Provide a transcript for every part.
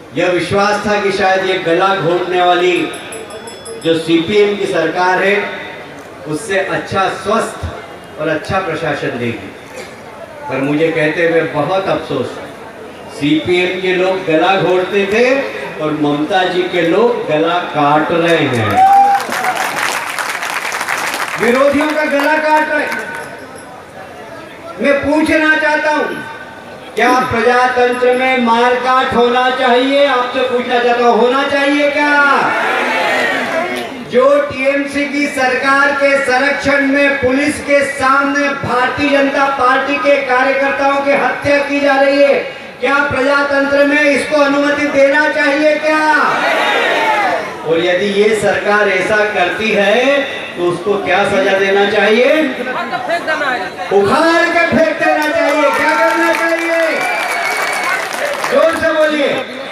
यह विश्वास था कि शायद ये गला घोटने वाली जो सीपीएम की सरकार है उससे अच्छा स्वस्थ और अच्छा प्रशासन देगी, पर मुझे कहते हुए बहुत अफसोस है। सीपीएम के लोग गला घोटते थे और ममता जी के लोग गला काट रहे हैं, विरोधियों का गला काट रहे हैं। मैं पूछना चाहता हूं, क्या प्रजातंत्र में मारकाट होना चाहिए? आपसे पूछना चाहता हूं, होना चाहिए क्या? जो टीएमसी की सरकार के संरक्षण में पुलिस के सामने भारतीय जनता पार्टी के कार्यकर्ताओं की हत्या की जा रही है, क्या प्रजातंत्र में इसको अनुमति देना चाहिए क्या? और यदि ये सरकार ऐसा करती है तो उसको क्या सजा देना चाहिए? उखाड़ के फेंक देना चाहिए। क्या करना चाहिए? जोर से बोलिए।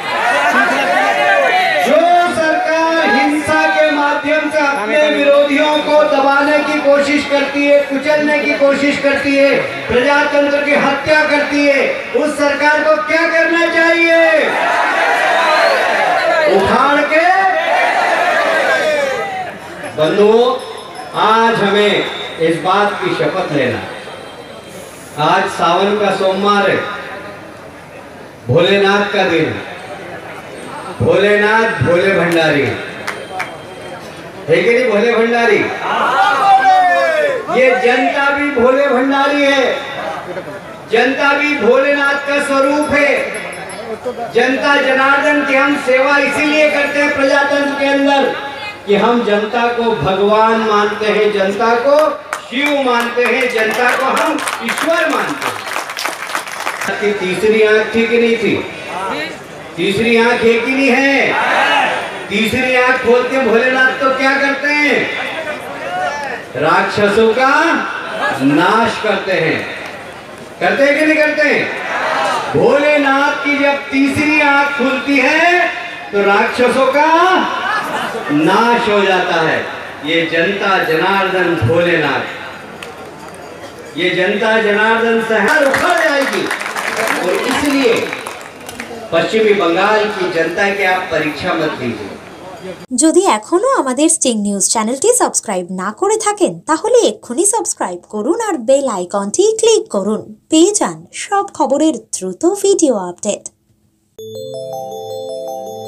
जो सरकार हिंसा के माध्यम से अपने विरोधियों को दबाने की कोशिश करती है, कुचलने की कोशिश करती है, प्रजातंत्र की हत्या करती है, उस सरकार को क्या करना चाहिए? उखाड़ के। बंधुओं, आज हमें इस बात की शपथ लेना। आज सावन का सोमवार है, भोलेनाथ का दिन है। भोलेनाथ भोले भंडारी है कि नहीं? भोले भंडारी। ये जनता भी भोले भंडारी है, जनता भी भोलेनाथ का स्वरूप है। जनता जनार्दन की हम सेवा इसीलिए करते हैं प्रजातंत्र के अंदर कि हम जनता को भगवान मानते हैं, जनता को शिव मानते हैं, जनता को हम ईश्वर मानते हैं। तीसरी आंख थी कि नहीं थी? तीसरी आंख है कि नहीं है? तीसरी आंख खोल के भोलेनाथ तो क्या करते हैं? राक्षसों का नाश करते हैं। करते हैं कि नहीं करते हैं? भोलेनाथ की जब तीसरी आंख खुलती है तो राक्षसों का नाश हो जाता है। ये जनता जनार्दन भोलेनाथ, ये जनता जनार्दन शहर उखड़ जाएगी। और इसलिए पश्चिमी बंगाल की जनता की आप परीक्षा मत लीजिए। যদি এখনো আমাদের স্টিং নিউজ চ্যানেলটি সাবস্ক্রাইব না করে থাকেন তাহলে এক্ষুনি সাবস্ক্রাইব করুন আর বেল আইকনটি ক্লিক করুন, পেয়ে যান সব খবরের দ্রুত ভিডিও আপডেট।